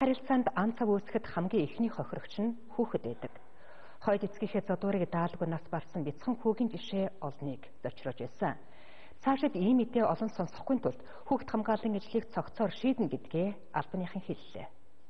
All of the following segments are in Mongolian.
Харилцаанд ан цаг үүсгэхэд хамгийн ихний хохирогч нь хүүхэд байдаг. Хойд эцгийнхээ зодуурыг даалгүй нас барсан бяцхан хүүгийн жишээ олныг зочрож байсан. Цаашид ийм мэдээ олон сонсохгүй тулд хүүхэд хамгааллын ажлыг цогцоор шийднэ гэдгээ албаныхан хэллээ.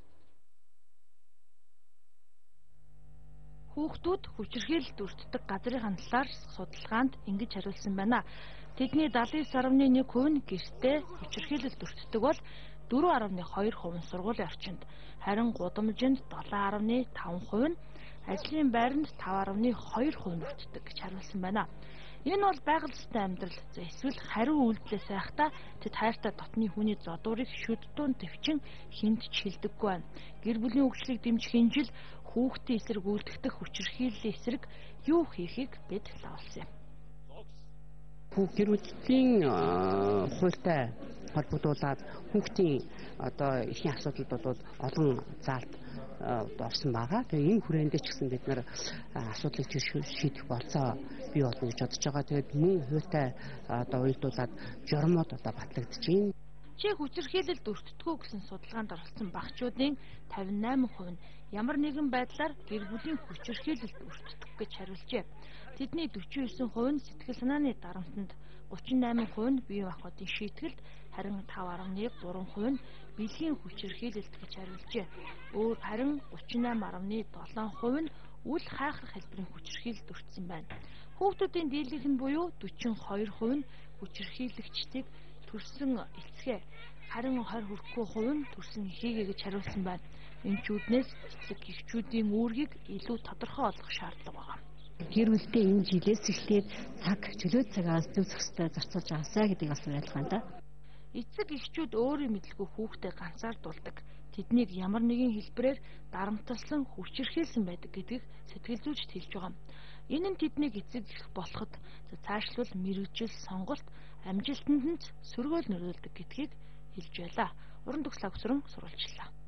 Хүүхдүүд хүчирхийлэлд өртдөг газрын талаар судалгаанд ингэж хариулсан байна. Тэдний 79.1% нь гэртээ хүчирхийлэлд өртдөг бол 4.2% нь сургуулийн орчинд, харин гудамжинд 7.5% нь, ажлын байранд 5.2% нь өртдөг гэж хариулсан байна. Энэ бол байгаль ёстой амьдрал, эсвэл хариу үйлдэлээ сайхдаа тэд хайртай дотны хүний зодуурыг шүдтүүн төвчин хинт ч хилдэггүй байна. Гэр бүлийн хөгжлийг дэмжих энэ жил хүүхдийн эсрэг үйлдэх хүчирхийллийн эсрэг юу хийхийг бид лавлсан юм. Гэр бүлийн хуультай холбогдуулаад хүүхдийн ихний асуудалд бол олон заалт орсон байгаа. Тэгээ энэ хүрээндээ ч гэсэн бид нар асуудлыг шийдэх болцоо бий болно гэж бодож байгаа. Тэгээд мөн хуультай уялдуулаад журмууд батлагдаж байна. Чи хүчирхийлэлд өртдөггүй гэсэн судалгаанд оролцсон багчуудын 58% нь ямар нэгэн байдлаар гэр бүлийн хүчирхийлэлд өртдөг гэж хариулжээ. Тэдний 49% нь сэтгэл санааны дарамтанд, 38% нь бие махбодын шийтгэлд, харин 5.3% нь бэлгийн хүчирхийлэлд гэж хариулжээ. Харин 38.7% нь үл хайхрах хэлбэрийн хүчирхийлэлд өртсөн байна. Хүүхдүүдийн дийлэнх нь буюу 42% нь хүчирхийлэгчдийг төрсөн эцгээ, харин 20 хүрэхгүй хувь нь төрсөн эхийгээ гэж хариулсан байна. Эмчүүднээс эцэг эхчүүдийн үүргийг илүү тодорхой олох шаардлага байна. Гэр бүлдээ энэ жилээс эхлээд чөлөө цагаас зөв зохистой зарцуулж аваасаа гэдгийг бас ойлгох байна. Эцэг эхчүүд өөрийн мэдлгүй хүүхдээ ганцаардуулдаг. Тэднийг ямар нэгэн хэлбэрээр дарамтлан хүчирхийлсэн байдаг гэдгийг сэтгэл зүйчд хэлж байгаа. Энэ нь тэднийг эцэг эх болоход цаашлбал мэргэжил, сонголт, амжилтанд нь сөргөөл нөлөөлдөг гэдгийг хэлж байлаа. Уран төгс агсран сурвалжлаа.